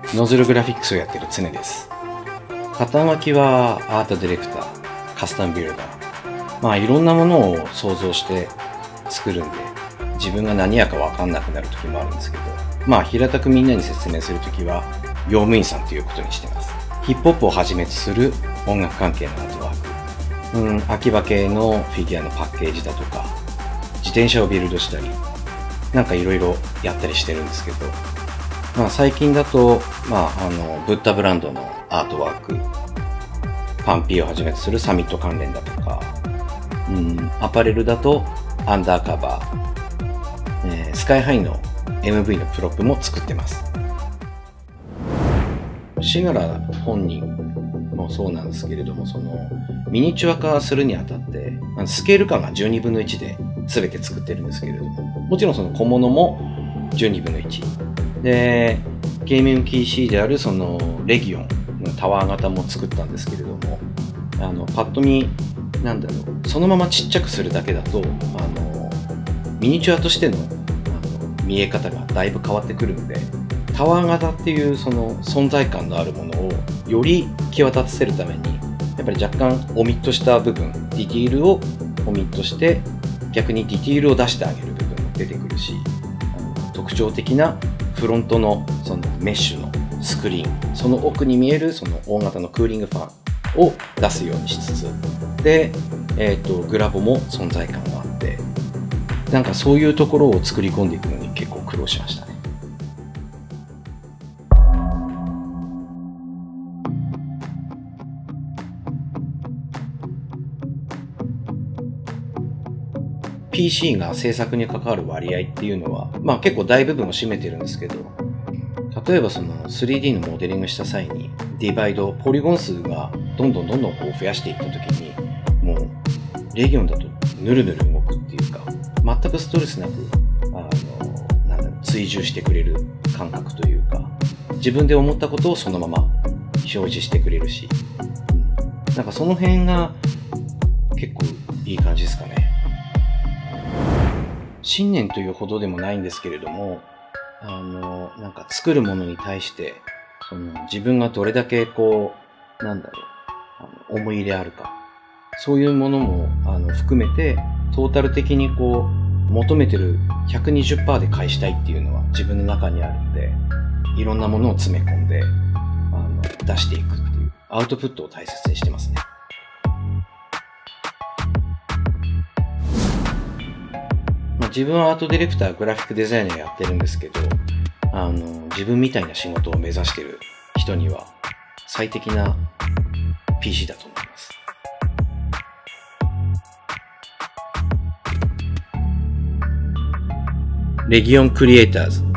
ノズルグラフィックスをやってる常です。肩書きはアートディレクター、カスタムビルダー。いろんなものを想像して作るんで、自分が何やか分かんなくなる時もあるんですけど、平たくみんなに説明するときは、用務員さんということにしてます。ヒップホップをはじめとする音楽関係のアートワーク、秋葉系のフィギュアのパッケージだとか、自転車をビルドしたり、いろいろやったりしてるんですけど、最近だと、ブッダブランドのアートワーク、パンピーをはじめとするサミット関連だとか、アパレルだとアンダーカバー、スカイハイの MV のプロップも作ってます。シガラ本人もそうなんですけれども、ミニチュア化するにあたって、スケール感が12分の1で全て作ってるんですけれども、もちろんその小物も12分の1。で、ゲーミング PC であるレギオンのタワー型も作ったんですけれども、パッと見、そのままちっちゃくするだけだと、ミニチュアとしての見え方がだいぶ変わってくるので、タワー型っていう存在感のあるものをより際立たせるために、やっぱり若干オミットした部分、ディティールをオミットして、逆にディティールを出してあげる部分も出てくるし、特徴的なフロントのメッシュのスクリーン、その奥に見える大型のクーリングファンを出すようにしつつ、で、グラボも存在感があって、そういうところを作り込んでいくのに結構苦労しましたね。PC が制作に関わる割合っていうのは、結構大部分を占めてるんですけど、例えば3D のモデリングした際にディバイド、ポリゴン数がどんどん増やしていった時に、もうレギオンだとヌルヌル動くっていうか、全くストレスなく追従してくれる感覚というか、自分で思ったことをそのまま表示してくれるし、その辺が結構いい感じですかね。信念というほどでもないんですけれども、作るものに対して自分がどれだけ思い入れあるか、そういうものも含めてトータル的に求めてる 120% で返したいっていうのは自分の中にあるんで、いろんなものを詰め込んで出していくっていうアウトプットを大切にしてますね。自分はアートディレクター、グラフィックデザイナーやってるんですけど、自分みたいな仕事を目指してる人には最適な PC だと思います。レギオンクリエイターズ